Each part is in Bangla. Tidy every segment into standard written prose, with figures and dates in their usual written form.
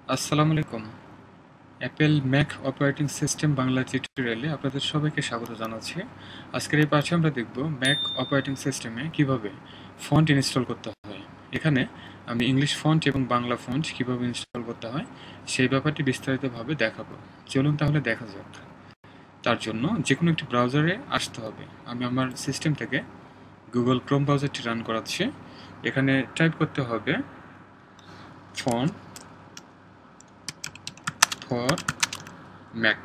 আসসালামু আলাইকুম। Apple Mac operating system Bangla টিউটোরিয়ালে আপনাদের সবাইকে স্বাগত জানাচ্ছি। আজকের এই পাঠে আমরা দেখব ম্যাক অপারেটিং সিস্টেমে কিভাবে ফন্ট ইনস্টল করতে হয়। এখানে আমি ইংলিশ ফন্ট এবং বাংলা ফন্ট কিভাবে ইনস্টল করতে হয় সেই ব্যাপারটি বিস্তারিতভাবে দেখাবো। চলুন তাহলে দেখা যাক। তার জন্য যে কোনো একটি ব্রাউজারে আসতে হবে। আমি আমার সিস্টেম থেকে গুগল ক্রোম ব্রাউজারটি রান করাচ্ছি। এখানে টাইপ করতে হবে ফন্ট ফর ম্যাক।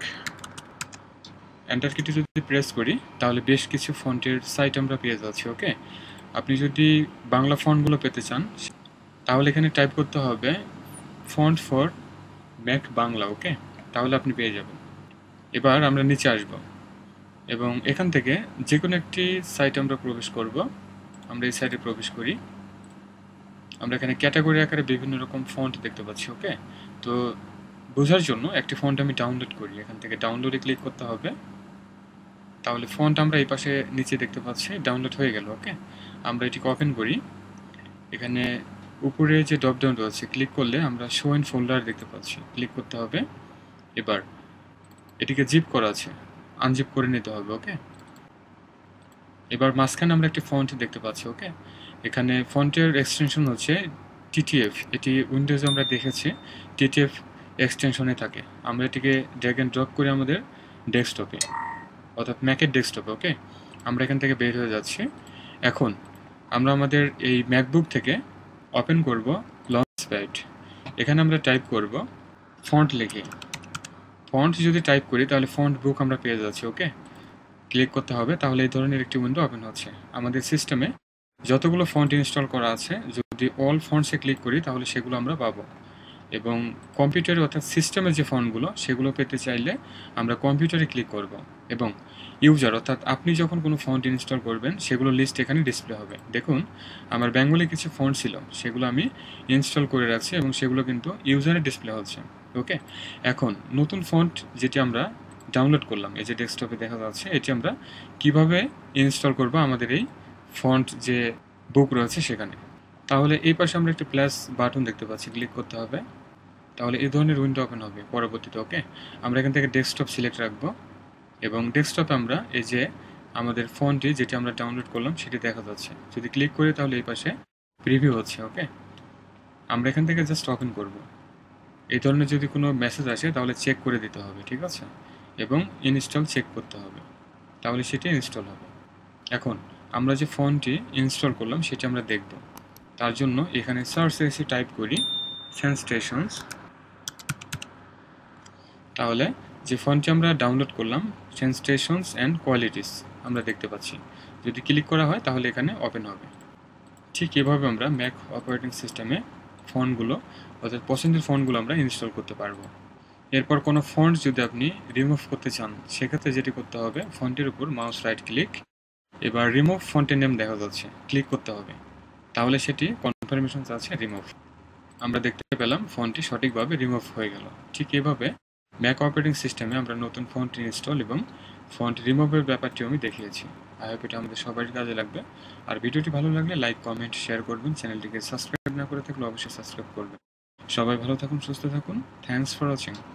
এন্টার কিটি যদি প্রেস করি তাহলে বেশ কিছু ফন্টের সাইট আমরা পেয়ে যাচ্ছি। ওকে, আপনি যদি বাংলা ফন্টগুলো পেতে চান তাহলে এখানে টাইপ করতে হবে font for Mac Bangla. Okay, তাহলে আপনি পেয়ে যাবেন। এবার আমরা নিচে আসব এবং এখান থেকে যে কোনো একটি সাইটে আমরা প্রবেশ করব। আমরা এই সাইটে প্রবেশ করি। আমরা এখানে ক্যাটাগরি আকারে বিভিন্ন রকম ফন্ট দেখতে পাচ্ছি। ওকে, তো বোঝার জন্য একটি ফন্ট আমি ডাউনলোড করি। এখান থেকে ডাউনলোডে ক্লিক করতে হবে। তাহলে ফন্ট আমরা এই পাশে নিচে দেখতে পাচ্ছি, ডাউনলোড হয়ে গেল। ওকে, আমরা এটিকে ওপেন করি। এখানে উপরে যে ড্রপ ডাউন রয়েছে ক্লিক করলে আমরা শো ইন ফোল্ডার দেখতে পাচ্ছি, ক্লিক করতে হবে। এবার এটিকে জিপ করা আছে, আনজিপ করে নিতে হবে। ওকে, এবার মাঝখানে আমরা একটি ফন্ট দেখতে পাচ্ছি। ওকে, এখানে ফন্টের এক্সটেনশন হচ্ছে টিটিএফ। এটি উইন্ডোজে আমরা দেখেছি টিটিএফ এক্সটেনশনে থাকে। আমরা এটিকে ড্র্যাগ এন্ড ড্রপ করি আমাদের ডেস্কটপে, অর্থাৎ ম্যাকের ডেস্কটপে। ওকে, আমরা এখান থেকে বের হয়ে যাচ্ছি। এখন আমরা আমাদের এই ম্যাকবুক থেকে ওপেন করব লঞ্চপ্যাড। এখানে আমরা টাইপ করব ফন্ট লিখে। ফন্ট যদি টাইপ করি তাহলে ফন্ট বুক আমরা পেয়ে যাচ্ছি। ওকে, ক্লিক করতে হবে, তাহলে এই ধরনের একটি উইন্ডো ওপেন হচ্ছে। আমাদের সিস্টেমে যতগুলো ফন্ট ইনস্টল করা আছে যদি অল ফন্টসে ক্লিক করি তাহলে সেগুলো আমরা পাবো। এবং কম্পিউটারে অর্থাৎ সিস্টেমের যে ফন্টগুলো সেগুলো পেতে চাইলে আমরা কম্পিউটারে ক্লিক করব এবং ইউজার অর্থাৎ আপনি যখন কোনো ফন্ট ইনস্টল করবেন সেগুলো লিস্ট এখানে ডিসপ্লে হবে। দেখুন, আমার বেঙ্গলি কিছু ফন্ট ছিল, সেগুলো আমি ইনস্টল করে রাখছি এবং সেগুলো কিন্তু ইউজারে ডিসপ্লে হচ্ছে। ওকে, এখন নতুন ফন্ট যেটি আমরা ডাউনলোড করলাম, এই যে ডেস্কটপে দেখা যাচ্ছে, এটি আমরা কিভাবে ইনস্টল করব আমাদের এই ফন্ট যে বুক রয়েছে সেখানে। তাহলে এই পাশে আমরা একটি প্লাস বাটন দেখতে পাচ্ছি, ক্লিক করতে হবে। তাহলে এই ধরনের উইন্ডো ওপেন হবে পরবর্তীতে। ওকে, আমরা এখান থেকে ডেস্কটপ সিলেক্ট রাখবো এবং ডেস্কটপে আমরা এই যে আমাদের ফন্টটি যেটি আমরা ডাউনলোড করলাম সেটি দেখা যাচ্ছে। যদি ক্লিক করি তাহলে এই পাশে প্রিভিউ হচ্ছে। ওকে, আমরা এখান থেকে জাস্ট ওপেন করব। এই ধরনের যদি কোনো মেসেজ আসে তাহলে চেক করে দিতে হবে, ঠিক আছে, এবং ইনস্টল চেক করতে হবে, তাহলে সেটি ইনস্টল হবে। এখন আমরা যে ফন্টটি ইনস্টল করলাম সেটি আমরা দেখব। তার জন্য এখানে সার্চে এসে টাইপ করি সেন্সেশনস। তাহলে যে ফন্টটি আমরা ডাউনলোড করলাম সেন্সেশনস অ্যান্ড কোয়ালিটিস আমরা দেখতে পাচ্ছি। যদি ক্লিক করা হয় তাহলে এখানে ওপেন হবে। ঠিক এভাবে আমরা ম্যাক অপারেটিং সিস্টেমে ফন্টগুলো অর্থাৎ পছন্দের ফন্টগুলো আমরা ইনস্টল করতে পারবো। এরপর কোনো ফন্ট যদি আপনি রিমুভ করতে চান সেক্ষেত্রে যেটি করতে হবে, ফন্টের উপর মাউস রাইট ক্লিক, এবার রিমুভ ফন্টের নেম দেখা যাচ্ছে, ক্লিক করতে হবে, তাহলে সেটি কনফার্মেশন আছে রিমুভ। আমরা দেখতে পেলাম ফন্টটি সঠিকভাবে রিমুভ হয়ে গেল। ঠিক এভাবে ম্যাক অপারেটিং সিস্টেমে আমরা নতুন ফন্ট ইনস্টল এবং ফন্ট রিমুভের ব্যাপারটিও আমি দেখিয়েছি। আই হোপ এটা আমাদের সবারই কাজে লাগবে। আর ভিডিওটি ভালো লাগলে লাইক, কমেন্ট, শেয়ার করবেন। চ্যানেলটিকে সাবস্ক্রাইব না করে থাকলে অবশ্যই সাবস্ক্রাইব করবেন। সবাই ভালো থাকুন, সুস্থ থাকুন। Thanks for watching.